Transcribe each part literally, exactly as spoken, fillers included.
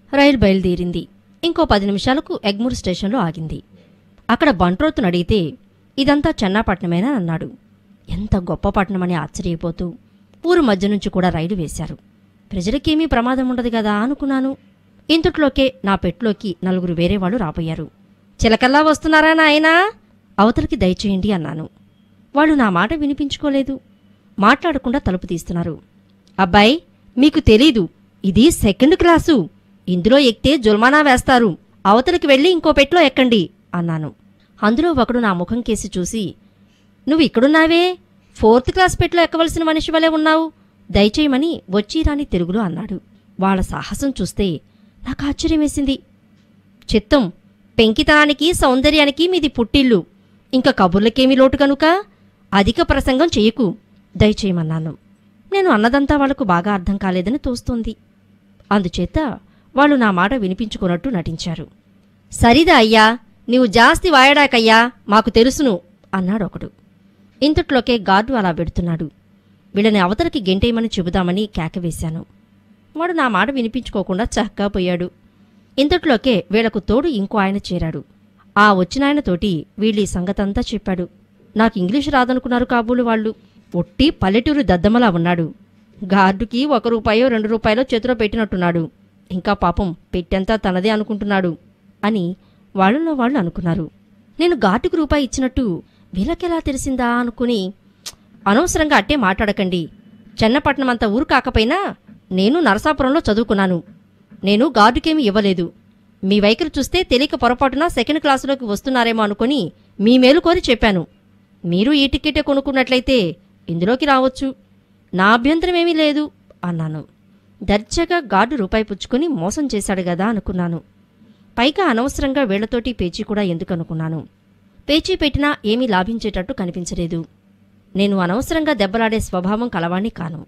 రైలు బయలుదేరింది. ఇంకో పది నిమిషాలకు ఎగ్మూర్ స్టేషన్లో ఆగింది. అక్కడ బంట్రోతును అడిగితే ఇదంతా చెన్నాపట్నమేనా అన్నాడు. ఎంత గొప్ప పట్టణమని ఆశ్చర్యపోతూ ఊరు మధ్య నుంచి కూడా రైలు వేశారు. ప్రజలకేమీ ప్రమాదం ఉండదు కదా అనుకున్నాను. ఇంతట్లోకే నా పెట్టులోకి నలుగురు వేరేవాళ్ళు రాబోయారు. చిలకల్లా వస్తున్నారా నాయనా, అవతలికి దయచేయండి అన్నాను. వాళ్ళు నా మాట వినిపించుకోలేదు. మాట్లాడకుండా తలుపు తీస్తున్నారు. అబ్బాయి, మీకు తెలీదు, ఇది సెకండ్ క్లాసు, ఇందులో ఎక్కితే జుల్మానా వేస్తారు, అవతలికి వెళ్ళి ఇంకో పెట్లో ఎక్కండి అన్నాను. అందులో ఒకడు నా ముఖం కేసి చూసి, నువ్వు ఇక్కడున్నావే, ఫోర్త్ క్లాస్ పెట్లో ఎక్కవలసిన మనిషి వలె ఉన్నావు, దయచేయమని వచ్చిరాని తెలుగులో అన్నాడు. వాళ్ల సాహసం చూస్తే నాకు ఆశ్చర్యమేసింది. చిత్తం, పెంకితనానికి సౌందర్యానికి మీది పుట్టిల్లు, ఇంకా కబుర్లకేమీ లోటు కనుక అధిక ప్రసంగం చెయ్యకు, దయచేయమన్నాను. నేను అన్నదంతా వాళ్లకు బాగా అర్థం కాలేదని తోస్తోంది. అందుచేత వాళ్ళు నా మాట వినిపించుకున్నట్టు నటించారు. సరిదా అయ్యా, నీవు జాస్తి వాయడాకయ్యా, మాకు తెలుసును అన్నాడొకడు. ఇంతట్లోకే గార్డు అలా పెడుతున్నాడు. వీళ్ళని అవతలకి గెంటేయమని చెబుదామని కేకవేశాను. వాడు నా మాట వినిపించుకోకుండా చక్కా పోయాడు. ఇంతట్లోకే వీళ్లకు తోడు ఇంకో ఆయన చేరాడు. ఆ వచ్చినాయనతోటి వీళ్ళీ సంగతంతా చెప్పాడు. నాకు ఇంగ్లీషు రాదనుకున్నారు కాబూలు వాళ్ళు. ఒట్టి పల్లెటూరు దద్దమలా ఉన్నాడు. గార్డుకి ఒక రూపాయో రెండు రూపాయలో చేతిలో పెట్టినట్టున్నాడు. ఇంకా పాపం పెట్టెంతా తనదే అనుకుంటున్నాడు అని వాళ్ళలో వాళ్ళు అనుకున్నారు. నేను గార్డుకు రూపాయి ఇచ్చినట్టు వీళ్ళకెలా తెలిసిందా అనుకుని, అనవసరంగా అట్టే మాట్లాడకండి, చెన్నపట్నమంత ఊరు కాకపోయినా నేను నరసాపురంలో చదువుకున్నాను, నేను గార్డుకేమీ ఇవ్వలేదు, మీ వైఖరి చూస్తే తెలియక పొరపాటున సెకండ్ క్లాసులోకి వస్తున్నారేమో అనుకుని మీ మేలు కోరి చెప్పాను. మీరు ఈ టికెటే కొనుక్కున్నట్లయితే ఇందులోకి రావచ్చు, నా అభ్యంతరమేమీ లేదు అన్నాను. దర్జాగా గార్డు రూపాయి పుచ్చుకొని మోసం చేశాడు గదా అనుకున్నాను. పైగా అనవసరంగా వీళ్లతోటి పేచీ కూడా ఎందుకనుకున్నాను. పేచీ పెట్టినా ఏమీ లాభించేటట్టు కనిపించలేదు. నేను అనవసరంగా దెబ్బలాడే స్వభావం కలవాణ్ణి కాను.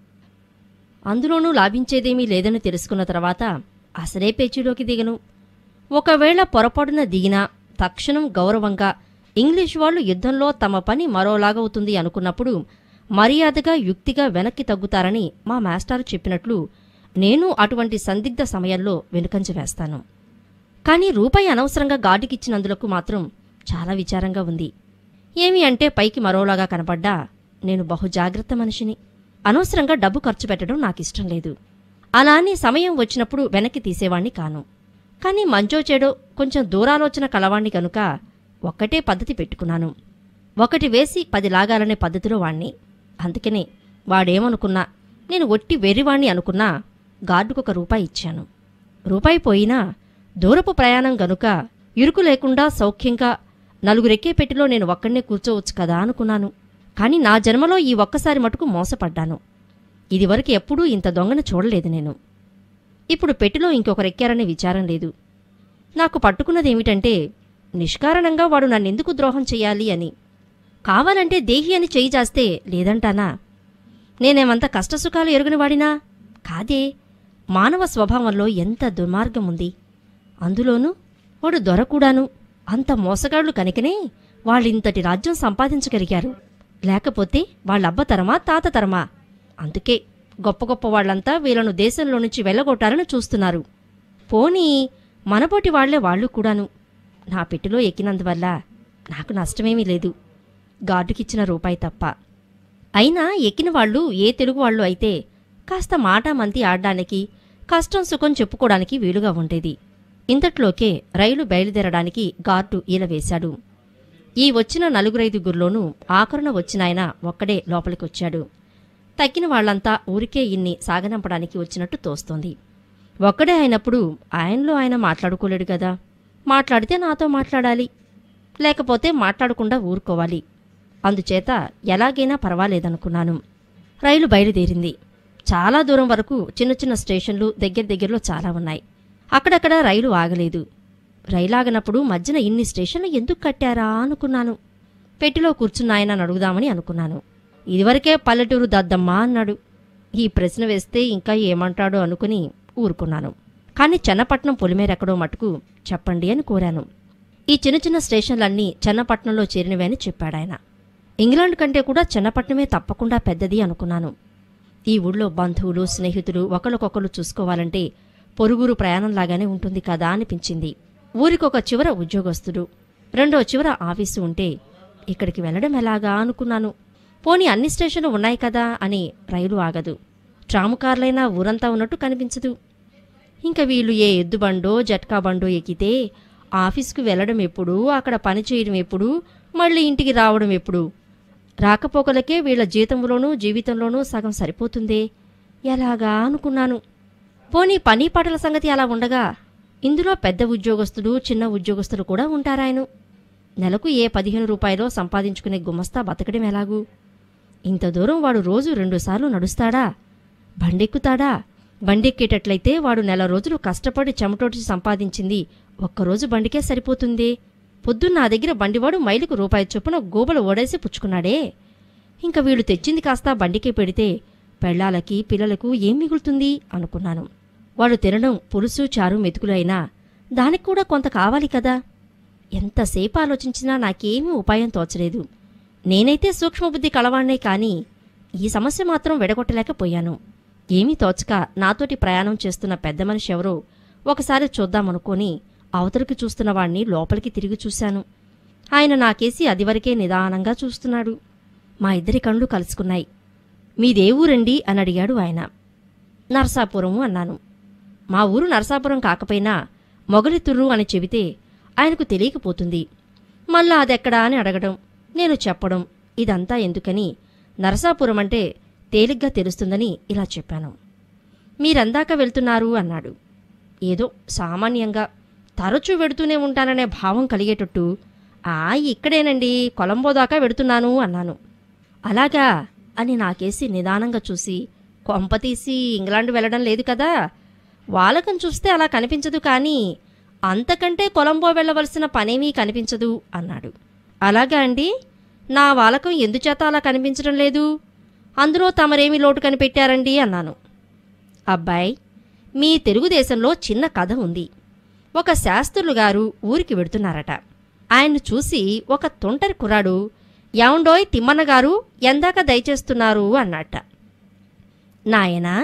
అందులోనూ లాభించేదేమీ లేదని తెలుసుకున్న తర్వాత అసలే పేచీలోకి దిగను. ఒకవేళ పొరపాటున దిగినా తక్షణం గౌరవంగా ఇంగ్లీష్ వాళ్ళు యుద్ధంలో తమ పని మరోలాగవుతుంది అనుకున్నప్పుడు మర్యాదగా యుక్తిగా వెనక్కి తగ్గుతారని మా మాస్టారు చెప్పినట్లు నేను అటువంటి సందిగ్ధ సమయంలో వెనుకంజ వేస్తాను. కానీ రూపాయి అనవసరంగా గార్డుకిచ్చినందులకు మాత్రం చాలా విచారంగా ఉంది. ఏమి అంటే పైకి మరోలాగా కనపడ్డా నేను బహుజాగ్రత్త మనిషిని. అనవసరంగా డబ్బు ఖర్చు పెట్టడం నాకిష్టం లేదు. అలా అని సమయం వచ్చినప్పుడు వెనక్కి తీసేవాణ్ణి కాను. కానీ మంచో చెడో కొంచెం దూరాలోచన కలవాణ్ణి కనుక ఒక్కటే పద్ధతి పెట్టుకున్నాను. ఒకటి వేసి పది లాగాలనే పద్ధతిలో వాణ్ణి. అందుకనే వాడేమనుకున్నా, నేను ఒట్టి వెర్రివాణ్ణి అనుకున్నా గార్డుకొక రూపాయి ఇచ్చాను. రూపాయి పోయినా దూరపు ప్రయాణం గనుక ఇరుకు లేకుండా సౌఖ్యంగా నలుగురెక్కే పెట్టిలో నేను ఒక్కడనే కూర్చోవచ్చు కదా అనుకున్నాను. కాని నా జన్మలో ఈ ఒక్కసారి మటుకు మోసపడ్డాను. ఇదివరకు ఎప్పుడూ ఇంత దొంగను చూడలేదు నేను. ఇప్పుడు పెట్టిలో ఇంకొకరెక్కారనే విచారం లేదు. నాకు పట్టుకున్నదేమిటంటే, నిష్కారణంగా వాడు నన్నెందుకు ద్రోహం చెయ్యాలి అని. కావాలంటే దేహి అని చెయ్యి చేస్తే లేదంటానా? నేనేమంత కష్టసుఖాలు ఎరుగనివాడినా కాదే. మానవ స్వభావంలో ఎంత దుర్మార్గముంది. అందులోనూ వాడు దొరకూడాను. అంత మోసగాళ్లు కనుకనే వాళ్ళింతటి రాజ్యం సంపాదించగలిగారు. లేకపోతే వాళ్ళబ్బ తరమా తాత తరమా. అందుకే గొప్ప గొప్ప వాళ్లంతా వీళ్లను దేశంలో నుంచి వెళ్ళగొట్టాలని చూస్తున్నారు. పోనీ మనబోటి వాళ్లే వాళ్ళు కూడాను. నా పెట్టిలో ఎక్కినందువల్ల నాకు నష్టమేమీ లేదు, గార్డుకిచ్చిన రూపాయి తప్ప. అయినా ఎక్కిన వాళ్ళు ఏ తెలుగువాళ్లు అయితే కాస్త మాటామంతి ఆడ్డానికి, కష్టం సుఖం చెప్పుకోవడానికి వీలుగా ఉండేది. ఇంతట్లోకే రైలు బయలుదేరడానికి గార్డు ఈలవేశాడు. ఈ వచ్చిన నలుగురైదుగురిలోనూ ఆఖరున వచ్చినాయన ఒక్కడే లోపలికొచ్చాడు. తక్కిన వాళ్లంతా ఊరికే ఇన్ని సాగనంపడానికి వచ్చినట్టు తోస్తోంది. ఒక్కడే అయినప్పుడు ఆయనలో ఆయన మాట్లాడుకోలేడు గదా. మాట్లాడితే నాతో మాట్లాడాలి, లేకపోతే మాట్లాడకుండా ఊరుకోవాలి. అందుచేత ఎలాగైనా పర్వాలేదనుకున్నాను. రైలు బయలుదేరింది. చాలా దూరం వరకు చిన్న చిన్న స్టేషన్లు దగ్గర దగ్గరలో చాలా ఉన్నాయి. అక్కడక్కడ రైలు ఆగలేదు. రైలాగనప్పుడు మధ్యన ఇన్ని స్టేషన్లు ఎందుకు కట్టారా అనుకున్నాను. పెట్టిలో కూర్చున్నాయన అడుగుదామని అనుకున్నాను. ఇదివరకే పల్లెటూరు దద్దమ్మా అన్నాడు. ఈ ప్రశ్న వేస్తే ఇంకా ఏమంటాడో అనుకుని ఊరుకున్నాను. కాని చెన్నపట్నం పొలిమేరెక్కడో మటుకు చెప్పండి అని కోరాను. ఈ చిన్న చిన్న స్టేషన్లన్నీ చెన్నపట్నంలో చేరినవే అని చెప్పాడాయన. ఇంగ్లాండ్ కంటే కూడా చెన్నపట్నమే తప్పకుండా పెద్దది అనుకున్నాను. ఈ ఊళ్ళో బంధువులు స్నేహితులు ఒకరికొకరు చూసుకోవాలంటే పొరుగురు ప్రయాణంలాగానే ఉంటుంది కదా అనిపించింది. ఊరికొక చివర ఉద్యోగస్తుడు, రెండో చివర ఆఫీసు ఉంటే ఇక్కడికి వెళ్లడం ఎలాగా అనుకున్నాను. పోనీ అన్ని స్టేషన్లు ఉన్నాయి కదా అని రైలు ఆగదు. ట్రాము కార్లైనా ఊరంతా ఉన్నట్టు కనిపించదు. ఇంక వీళ్ళు ఏ ఎద్దుబండో జట్కా బండో ఎక్కితే ఆఫీసుకు వెళ్లడం ఎప్పుడు, అక్కడ పని చేయడం ఎప్పుడు, మళ్ళీ ఇంటికి రావడం ఎప్పుడు? రాకపోకలకే వీళ్ల జీతంలోనూ జీవితంలోనూ సగం సరిపోతుందే, ఎలాగా అనుకున్నాను. పోనీ పని పాటల సంగతి అలా ఉండగా ఇందులో పెద్ద ఉద్యోగస్తులు చిన్న ఉద్యోగస్తులు కూడా ఉంటారాయను. నెలకు ఏ పదిహేను రూపాయలో సంపాదించుకునే గుమస్తా బతకడం ఎలాగూ? ఇంత దూరం వాడు రోజు రెండుసార్లు నడుస్తాడా? బండెక్కుతాడా? బండెక్కేటట్లయితే వాడు నెల రోజులు కష్టపడి చెమటోటి సంపాదించింది ఒక్కరోజు బండికే సరిపోతుందే. పొద్దున్న నా దగ్గర బండివాడు మైలుకు రూపాయి చొప్పున గోబలు ఓడేసి పుచ్చుకున్నాడే. ఇంక వీళ్ళు తెచ్చింది కాస్త బండికే పెడితే పెళ్లాలకి పిల్లలకు ఏం మిగులుతుంది అనుకున్నాను. వాడు తినడం పులుసు చారు మెతుకులు అయినా దానికి కూడా కొంత కావాలి కదా. ఎంతసేపు ఆలోచించినా నాకేమీ ఉపాయం తోచలేదు. నేనైతే సూక్ష్మబుద్ధి కలవాణ్ణే కాని ఈ సమస్య మాత్రం వెడగొట్టలేకపోయాను. ఏమీ తోచక నాతోటి ప్రయాణం చేస్తున్న పెద్ద మనిషి ఎవరో ఒకసారి చూద్దామనుకొని అవతలికి చూస్తున్నవాణ్ణి లోపలికి తిరిగి చూశాను. ఆయన నాకేసి అదివరకే నిదానంగా చూస్తున్నాడు. మా ఇద్దరి కళ్ళు కలుసుకున్నాయి. మీదే ఊరండి అని అడిగాడు ఆయన. నరసాపురము అన్నాను. మా ఊరు నరసాపురం కాకపోయినా మొగలితుర్రు అని చెబితే ఆయనకు తెలియకపోతుంది. మళ్ళా అదెక్కడా అని అడగడం, నేను చెప్పడం, ఇదంతా ఎందుకని నరసాపురం అంటే తేలిగ్గా తెలుస్తుందని ఇలా చెప్పాను. మీరందాక వెళ్తున్నారు అన్నాడు. ఏదో సామాన్యంగా తరచూ వెడుతూనే ఉంటాననే భావం కలిగేటట్టు, ఆ ఇక్కడేనండి, కొలంబో దాకా వెడుతున్నాను అన్నాను. అలాగా అని నాకేసి నిదానంగా చూసి, కొంపతీసి ఇంగ్లాండ్ వెళ్ళడం లేదు కదా? వాలకం చూస్తే అలా కనిపించదు, కానీ అంతకంటే కొలంబో వెళ్ళవలసిన పనేమీ కనిపించదు అన్నాడు. అలాగా అండి? నా వాలకం ఎందుచేత అలా కనిపించడం లేదు? అందులో తమరేమి లోటు కనిపెట్టారండి అన్నాను. అబ్బాయి, మీ తెలుగుదేశంలో చిన్న కథ ఉంది. ఒక శాస్త్రులు గారు ఊరికి వెడుతున్నారట. ఆయన్ను చూసి ఒక తొంటరి కుర్రాడు, యాండోయ్ తిమ్మన్నగారు ఎందాక దయచేస్తున్నారు అన్నట్ట. నాయనా,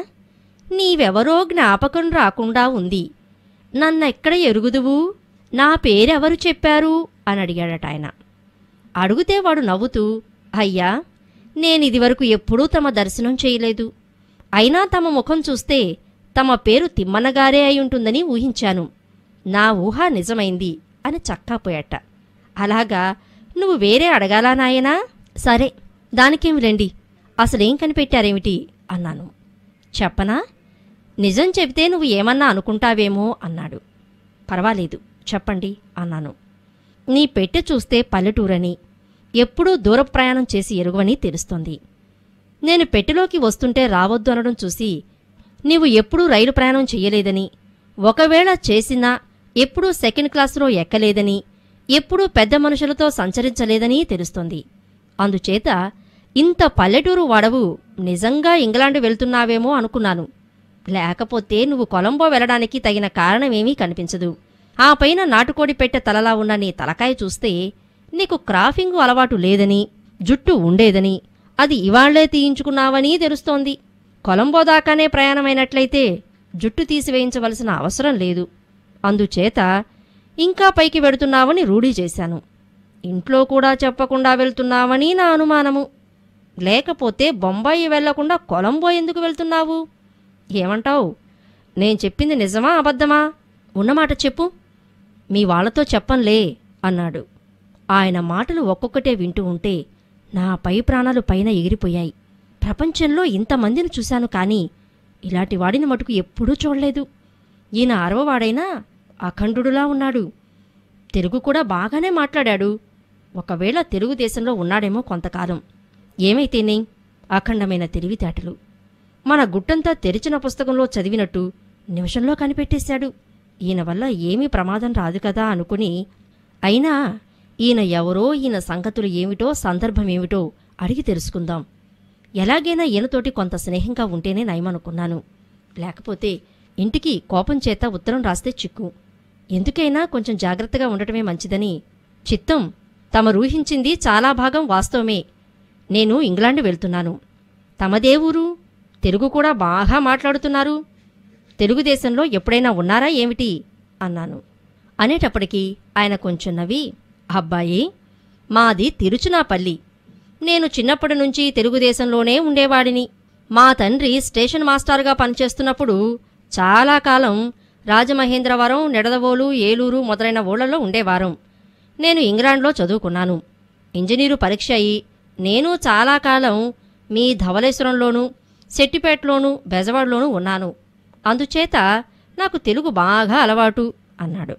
నీవెవరో జ్ఞాపకం రాకుండా ఉంది. నన్నెక్కడ ఎరుగుదువు? నా పేరెవరు చెప్పారు అని అడిగాడట ఆయన. అడుగుతే వాడు నవ్వుతూ, అయ్యా, నేనిదివరకు ఎప్పుడూ తమ దర్శనం చేయలేదు. అయినా తమ ముఖం చూస్తే తమ పేరు తిమ్మన్నగారే అయి ఉంటుందని ఊహించాను. నా ఊహ నిజమైంది అని చక్కాపోయట. అలాగా, నువ్వు వేరే అడగాలా నాయనా? సరే, దానికేమి రండి, అసలేం కనిపెట్టారేమిటి అన్నాను. చెప్పనా? నిజం చెబితే నువ్వు ఏమన్నా అనుకుంటావేమో అన్నాడు. పర్వాలేదు, చెప్పండి అన్నాను. నీ పెట్టె చూస్తే పల్లెటూరని, ఎప్పుడూ దూర ప్రయాణం చేసి ఎరుగవని తెలుస్తోంది. నేను పెట్టెలోకి వస్తుంటే రావద్దు అనడం చూసి నీవు ఎప్పుడూ రైలు ప్రయాణం చెయ్యలేదని, ఒకవేళ చేసినా ఎప్పుడూ సెకండ్ క్లాసులో ఎక్కలేదని, ఎప్పుడూ పెద్ద మనుషులతో సంచరించలేదని తెలుస్తోంది. అందుచేత ఇంత పల్లెటూరు వాడవు నిజంగా ఇంగ్లాండ్ వెళ్తున్నావేమో అనుకున్నాను. లేకపోతే నువ్వు కొలంబో వెళ్ళడానికి తగిన కారణమేమీ కనిపించదు. ఆ పైన నాటుకోడి పెట్టె తలలా ఉన్న నీ తలకాయ చూస్తే నీకు క్రాఫింగు అలవాటు లేదని, జుట్టు ఉండేదని, అది ఇవాళ్లే తీయించుకున్నావని తెలుస్తోంది. కొలంబో దాకానే ప్రయాణమైనట్లయితే జుట్టు తీసివేయించవలసిన అవసరం లేదు. అందుచేత ఇంకా పైకి వెడుతున్నావని రూఢీ చేశాను. ఇంట్లో కూడా చెప్పకుండా వెళ్తున్నావని నా అనుమానము. లేకపోతే బొంబాయి వెళ్లకుండా కొలంబో ఎందుకు వెళ్తున్నావు? ఏమంటావు? నేను చెప్పింది నిజమా అబద్ధమా? ఉన్నమాట చెప్పు. మీ వాళ్లతో చెప్పంలే అన్నాడు. ఆయన మాటలు ఒక్కొక్కటే వింటూ ఉంటే నా పై ప్రాణాలు పైన ఎగిరిపోయాయి. ప్రపంచంలో ఇంతమందిని చూశాను, కానీ ఇలాంటి వాడిని మటుకు ఎప్పుడూ చూడలేదు. ఈయన అరవవాడైనా అఖండుడులా ఉన్నాడు. తెలుగు కూడా బాగానే మాట్లాడాడు. ఒకవేళ తెలుగుదేశంలో ఉన్నాడేమో కొంతకాలం. ఏమైతేనే అఖండమైన తెలివితేటలు. మన గుట్టంతా తెరిచిన పుస్తకంలో చదివినట్టు నిమిషంలో కనిపెట్టేశాడు. ఈయన వల్ల ఏమీ ప్రమాదం రాదు కదా అనుకుని, అయినా ఈయన ఎవరో, ఈయన సంగతులు ఏమిటో, సందర్భమేమిటో అడిగి తెలుసుకుందాం. ఎలాగైనా ఈయనతోటి కొంత స్నేహంగా ఉంటేనే నయమనుకున్నాను. లేకపోతే ఇంటికి కోపం చేత ఉత్తరం రాస్తే చిక్కు. ఎందుకైనా కొంచెం జాగ్రత్తగా ఉండటమే మంచిదని. చిత్తం, తమరూహించింది చాలా భాగం వాస్తవమే. నేను ఇంగ్లాండ్ వెళ్తున్నాను. తమదే ఊరు? తెలుగు కూడా బాగా మాట్లాడుతున్నారు. తెలుగుదేశంలో ఎప్పుడైనా ఉన్నారా ఏమిటి అన్నాను. అనేటప్పటికీ ఆయన కొంచెం నవ్వి, అబ్బాయి, మాది తిరుచునాపల్లి. నేను చిన్నప్పటి నుంచి తెలుగుదేశంలోనే ఉండేవాడిని. మా తండ్రి స్టేషన్ మాస్టర్గా పనిచేస్తున్నప్పుడు చాలా కాలం రాజమహేంద్రవరం, నెడదవోలు, ఏలూరు మొదలైన ఊళ్ళల్లో ఉండేవారం. నేను ఇంగ్లాండ్లో చదువుకున్నాను. ఇంజనీరు పరీక్ష అయి నేను చాలా కాలం మీ ధవళేశ్వరంలోనూ, సెట్టిపేటలోనూ, బెజవాడలోనూ ఉన్నాను. అందుచేత నాకు తెలుగు బాగా అలవాటు అన్నాడు.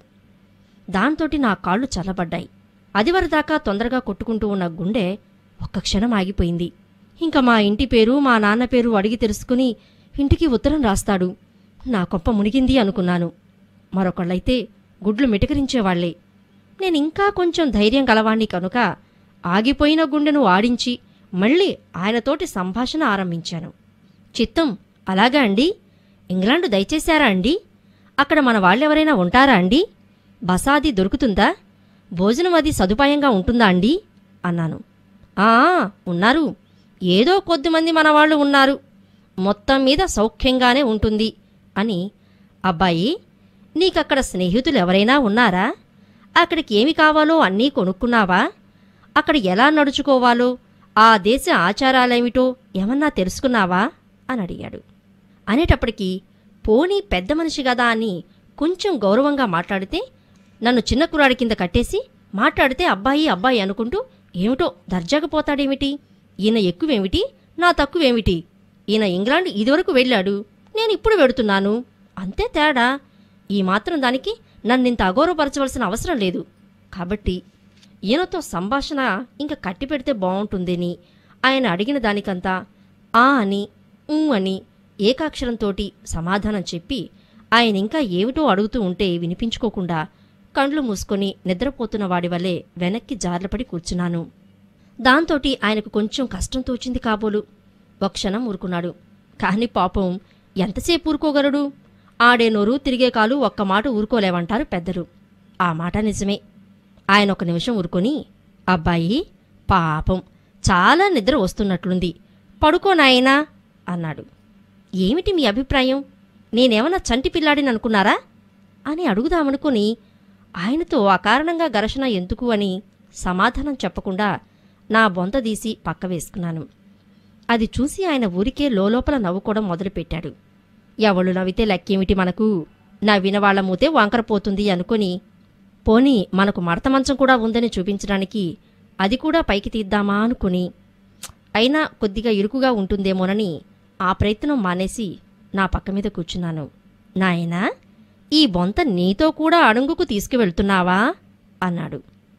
దాంతోటి నా కాళ్ళు చల్లబడ్డాయి. అదివరదాకా తొందరగా కొట్టుకుంటూ ఉన్న గుండె ఒక్క క్షణం ఆగిపోయింది. ఇంకా మా ఇంటి పేరు, మా నాన్న పేరు అడిగి తెలుసుకుని ఇంటికి ఉత్తరం రాస్తాడు. నా కొంప మునిగింది అనుకున్నాను. మరొకళ్ళైతే గుడ్లు మిటకరించేవాళ్లే. నేనింకా కొంచెం ధైర్యం గలవాణ్ణి కనుక ఆగిపోయిన గుండెను ఆడించి మళ్ళీ ఆయనతోటి సంభాషణ ఆరంభించాను. చిత్తం, అలాగా అండి? ఇంగ్లాండు దయచేశారా అండి? అక్కడ మన వాళ్ళెవరైనా ఉంటారా అండి? బసాది దొరుకుతుందా? భోజనం అది సదుపాయంగా ఉంటుందా అండి అన్నాను. ఆ ఉన్నారు. ఏదో కొద్దిమంది మనవాళ్లు ఉన్నారు. మొత్తం మీద సౌఖ్యంగానే ఉంటుంది అని. అబ్బాయి, నీకక్కడ స్నేహితులు ఎవరైనా ఉన్నారా? అక్కడికి ఏమి కావాలో అన్నీ కొనుక్కున్నావా? అక్కడ ఎలా నడుచుకోవాలో, ఆ దేశ ఆచారాలేమిటో ఏమన్నా తెలుసుకున్నావా అని అడిగాడు. అనేటప్పటికీ పోనీ పెద్ద మనిషి గదా అని కొంచెం గౌరవంగా మాట్లాడితే నన్ను చిన్న కుర్రాడి కింద కట్టేసి మాట్లాడితే అబ్బాయి అబ్బాయి అనుకుంటూ ఏమిటో దర్జాగా పోతాడేమిటి? ఈయన ఎక్కువేమిటి, నా తక్కువేమిటి? ఈయన ఇంగ్లాండ్ ఇదివరకు వెళ్ళాడు, నేనిప్పుడు వెడుతున్నాను, అంతే తేడా. ఈ మాత్రం దానికి నన్నింత అగౌరవపరచవలసిన అవసరం లేదు. కాబట్టి ఈయనతో సంభాషణ ఇంక కట్టి పెడితే బావుంటుందని ఆయన అడిగిన దానికంతా ఆ అని ఊ అని ఏకాక్షరంతోటి సమాధానం చెప్పి ఆయన ఇంకా ఏమిటో అడుగుతూ ఉంటే వినిపించుకోకుండా కండ్లు మూసుకొని నిద్రపోతున్న వాడి వల్లే వెనక్కి జార్లపడి కూర్చున్నాను. దాంతోటి ఆయనకు కొంచెం కష్టం తోచింది కాబోలు. ఒక క్షణం ఊరుకున్నాడు. కాని పాపం ఎంతసేపు ఊరుకోగలడు? ఆడే నోరు తిరిగే కాలు ఒక్క మాట ఊరుకోలేవంటారు పెద్దలు. ఆ మాట నిజమే. ఆయన ఒక నిమిషం ఊరుకొని, అబ్బాయి, పాపం చాలా నిద్ర వస్తున్నట్లుంది, పడుకోనాయనా అన్నాడు. ఏమిటి మీ అభిప్రాయం? నేనేమన్నా చంటి పిల్లాడిని అనుకున్నారా అని అడుగుదామనుకుని ఆయనతో అకారణంగా ఘర్షణ ఎందుకు అని సమాధానం చెప్పకుండా నా బొంత తీసి పక్క వేసుకున్నాను. అది చూసి ఆయన ఊరికే లోలోపల నవ్వుకోవడం మొదలుపెట్టాడు. ఎవళ్ళు నవ్వితే లెక్కేమిటి మనకు, నవ్విన వాళ్ల మూతే వంకరపోతుంది అనుకుని, పోనీ మనకు మడత మంచం కూడా ఉందని చూపించడానికి అది కూడా పైకి తీద్దామా అనుకుని, అయినా కొద్దిగా ఇరుకుగా ఉంటుందేమోనని ఆ ప్రయత్నం మానేసి నా పక్క మీద కూర్చున్నాను. నాయనా, ఈ బొంత నీతో కూడా అడుగుకు తీసుకువెళ్తున్నావా అన్నాడు.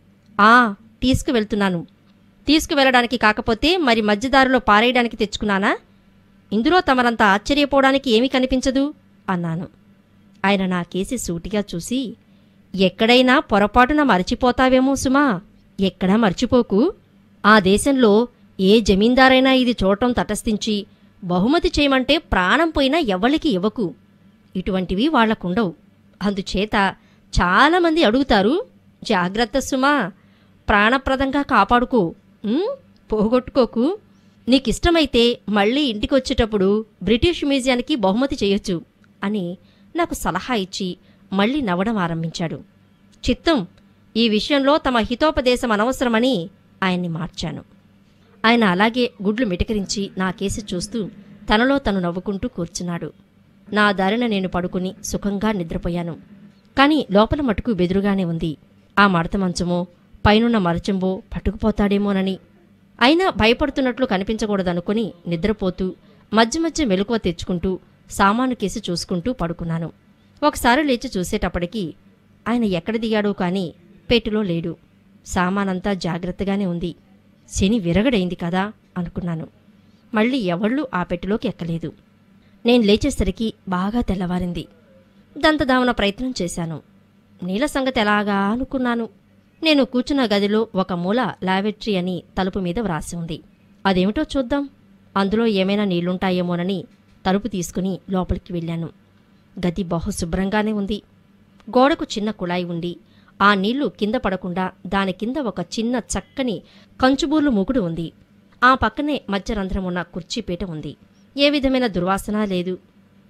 ఆ తీసుకువెళ్తున్నాను. తీసుకువెళ్ళడానికి కాకపోతే మరి మధ్యదారిలో పారేయడానికి తెచ్చుకున్నానా? ఇందులో తమరంతా ఆశ్చర్యపోవడానికి ఏమీ కనిపించదు అన్నాను. ఆయన నా కేసి సూటిగా చూసి, ఎక్కడైనా పొరపాటున మరచిపోతావేమో సుమా, ఎక్కడా మర్చిపోకు. ఆ దేశంలో ఏ జమీందారైనా ఇది చూడటం తటస్థించి బహుమతి చేయమంటే ప్రాణం పోయినా ఎవ్వలికి ఇవ్వకు. ఇటువంటివి వాళ్లకుండవు. అందుచేత చాలామంది అడుగుతారు. జాగ్రత్త సుమా, ప్రాణప్రదంగా కాపాడుకో, పోగొట్టుకోకు. నీకిష్టమైతే మళ్ళీ ఇంటికొచ్చేటప్పుడు బ్రిటిష్ మ్యూజియానికి బహుమతి చేయొచ్చు అని నాకు సలహా ఇచ్చి మళ్ళీ నవ్వడం ఆరంభించాడు. చిత్తం, ఈ విషయంలో తమ హితోపదేశం అనవసరమని ఆయన్ని మార్చాను. ఆయన అలాగే గుడ్లు మిటకరించి నా కేసి చూస్తూ తనలో తను నవ్వుకుంటూ కూర్చున్నాడు. నా దారిన నేను పడుకుని సుఖంగా నిద్రపోయాను. కాని లోపల మటుకు బెదురుగానే ఉంది. ఆ మడత మంచమో పైనున్న మరచంబో పట్టుకుపోతాడేమోనని. అయినా భయపడుతున్నట్లు కనిపించకూడదనుకుని నిద్రపోతూ మధ్య మధ్య మెలకువ తెచ్చుకుంటూ సామాను కేసి చూసుకుంటూ పడుకున్నాను. ఒకసారి లేచి చూసేటప్పటికీ ఆయన ఎక్కడ దిగాడో కాని పెట్టెలో లేడు. సామానంతా జాగ్రత్తగానే ఉంది. శని విరగడైంది కదా అనుకున్నాను. మళ్ళీ ఎవళ్ళూ ఆ పెట్టెలోకి ఎక్కలేదు. నేను లేచేసరికి బాగా తెల్లవారింది. దంతదావన ప్రయత్నం చేశాను. నీళ్ళ సంగతి ఎలాగా అనుకున్నాను. నేను కూర్చున్న గదిలో ఒక మూల లావెట్రీ అని తలుపు మీద వ్రాసి ఉంది. అదేమిటో చూద్దాం, అందులో ఏమైనా నీళ్లుంటాయేమోనని తలుపు తీసుకుని లోపలికి వెళ్ళాను. గది బహుశుభ్రంగానే ఉంది. గోడకు చిన్న కుళాయి ఉండి ఆ నీళ్లు కింద పడకుండా దాని కింద ఒక చిన్న చక్కని కంచుబూర్లు మూకుడు ఉంది. ఆ పక్కనే మధ్య రంధ్రమున్న కుర్చీపీట ఉంది. ఏ విధమైన దుర్వాసన లేదు.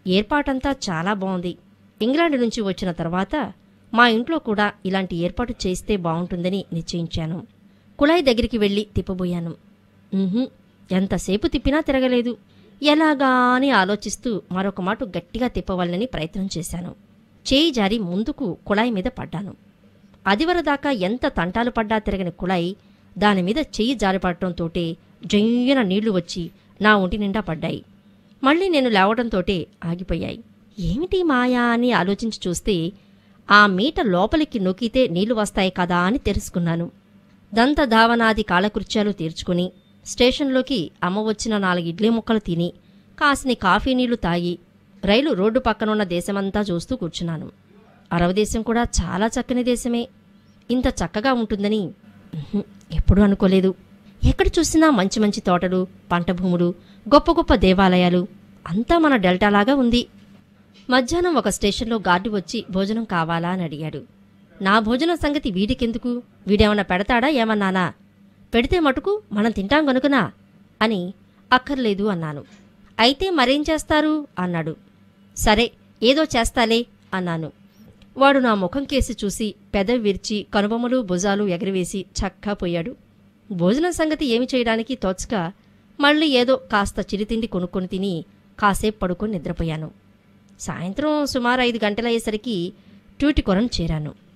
ఏర్పాటంతా చాలా బాగుంది. ఇంగ్లాండ్ నుంచి వచ్చిన తర్వాత మా ఇంట్లో కూడా ఇలాంటి ఏర్పాటు చేస్తే బాగుంటుందని నిశ్చయించాను. కుళాయి దగ్గరికి వెళ్ళి తిప్పబోయాను. ఉహుం, ఎంతసేపు తిప్పినా తిరగలేదు. ఎలాగా అని ఆలోచిస్తూ మరొక మాటు గట్టిగా తిప్పవాలని ప్రయత్నం చేశాను. చేయి జారి ముందుకు కుళాయి మీద పడ్డాను. అదివరదాకా ఎంత తంటాలు పడ్డా తిరగని కుళాయి దానిమీద చెయ్యి జారిపడటంతోటే జయ్యన నీళ్లు వచ్చి నా ఒంటి నిండా పడ్డాయి. మళ్ళీ నేను లేవడంతోటే ఆగిపోయాయి. ఏమిటి మాయా అని ఆలోచించి చూస్తే ఆ మీట లోపలికి నొక్కితే నీళ్లు వస్తాయి కదా అని తెలుసుకున్నాను. దంతధావనాది కాలకృత్యాలు తీర్చుకుని స్టేషన్లోకి అమ్మ వచ్చిన నాలుగు ఇడ్లీ ముక్కలు తిని కాసిని కాఫీ నీళ్లు తాగి రైలు రోడ్డు పక్కనున్న దేశమంతా చూస్తూ కూర్చున్నాను. అరవ దేశం కూడా చాలా చక్కని దేశమే. ఇంత చక్కగా ఉంటుందని ఉహుం, ఎప్పుడూ అనుకోలేదు. ఎక్కడ చూసినా మంచి మంచి తోటలు, పంట భూములు, గొప్ప గొప్ప దేవాలయాలు, అంతా మన డెల్టాలాగా ఉంది. మధ్యాహ్నం ఒక స్టేషన్లో గార్డు వచ్చి భోజనం కావాలా అని అడిగాడు. నా భోజనం సంగతి వీడికెందుకు? వీడేమన్నా పెడతాడా ఏమన్నానా? పెడితే మటుకు మనం తింటాం గనుకనా అని అక్కర్లేదు అన్నాను. అయితే మరేం చేస్తారు అన్నాడు. సరే ఏదో చేస్తాలే అన్నాను. వాడు నా ముఖం కేసి చూసి పెదవి విరిచి కనుబొమ్మలు భుజాలు ఎగరవేసి చక్కా పోయాడు. భోజనం సంగతి ఏమి చేయడానికి తోచక మళ్ళీ ఏదో కాస్త చిరితిండి కొనుక్కొని తిని కాసేపు పడుకొని నిద్రపోయాను. సాయంత్రం సుమారు ఐదు గంటలయ్యేసరికి ట్యూటికొరను చేరాను.